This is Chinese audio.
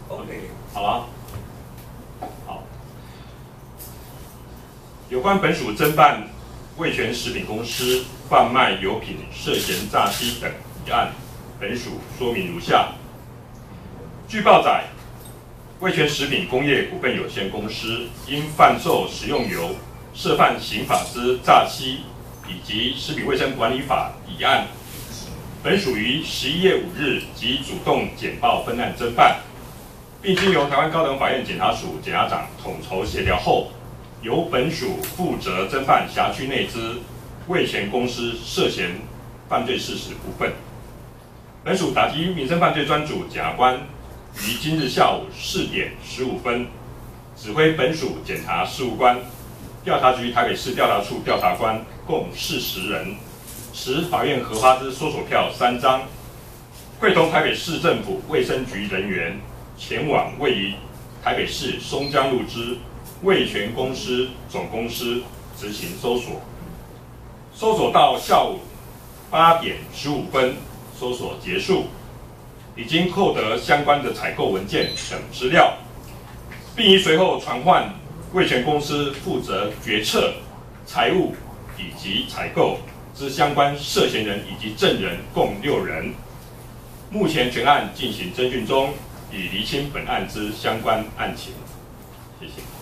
OK， 好了，好。有关本署侦办味全食品公司贩卖油品涉嫌诈欺等一案，本署说明如下：据报载，味全食品工业股份有限公司因贩售食用油涉犯刑法之诈欺以及食品卫生管理法一案，本署于11月5日即主动简报分案侦办，并经由台湾高等法院检察署检察长统筹协调后，由本署负责侦办辖区内之味全公司涉嫌犯罪事实部分。本署打击民生犯罪专组检察官于今日下午4点15分，指挥本署检察事务官、调查局台北市调查处调查官共40人，持法院核发之搜索票3张，会同台北市政府卫生局人员前往位于台北市松江路之味全公司总公司执行搜索。搜索到下午8点15分，搜索结束，已经获得相关的采购文件等资料，并于随后传唤味全公司负责决策、财务以及采购之相关涉嫌人以及证人共6人。目前全案进行侦讯中，已厘清本案之相关案情。谢谢。